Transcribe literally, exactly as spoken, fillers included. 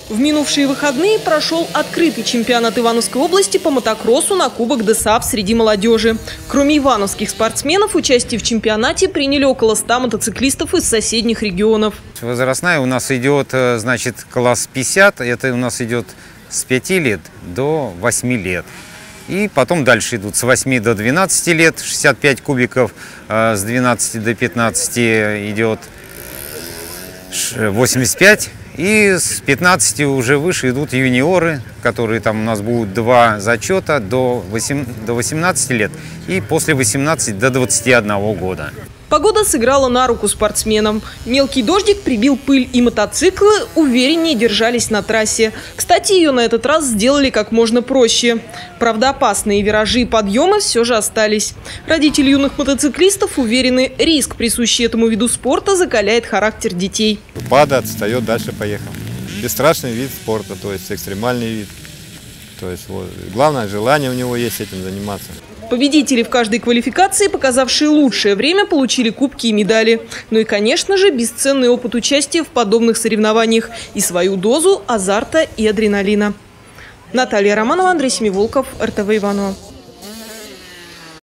В минувшие выходные прошел открытый чемпионат Ивановской области по мотокроссу на Кубок ДОСААФ среди молодежи. Кроме ивановских спортсменов, участие в чемпионате приняли около ста мотоциклистов из соседних регионов. Возрастная у нас идет, значит, класс пятьдесят, это у нас идет с пяти лет до восьми лет. И потом дальше идут с восьми до двенадцати лет, шестьдесят пять кубиков, с двенадцати до пятнадцати идет восемьдесят пять. И с пятнадцати уже выше идут юниоры, которые там у нас будут два зачета до восемнадцати лет и после восемнадцати до двадцати одного года. Погода сыграла на руку спортсменам. Мелкий дождик прибил пыль, и мотоциклы увереннее держались на трассе. Кстати, ее на этот раз сделали как можно проще. Правда, опасные виражи и подъемы все же остались. Родители юных мотоциклистов уверены, риск, присущий этому виду спорта, закаляет характер детей. Падает, отстает, дальше поехал. Бесстрашный вид спорта, то есть экстремальный вид. То есть вот, главное, желание у него есть этим заниматься. Победители в каждой квалификации, показавшие лучшее время, получили кубки и медали. Ну и, конечно же, бесценный опыт участия в подобных соревнованиях и свою дозу азарта и адреналина. Наталья Романова, Андрей Семиволков, эр тэ вэ Иваново.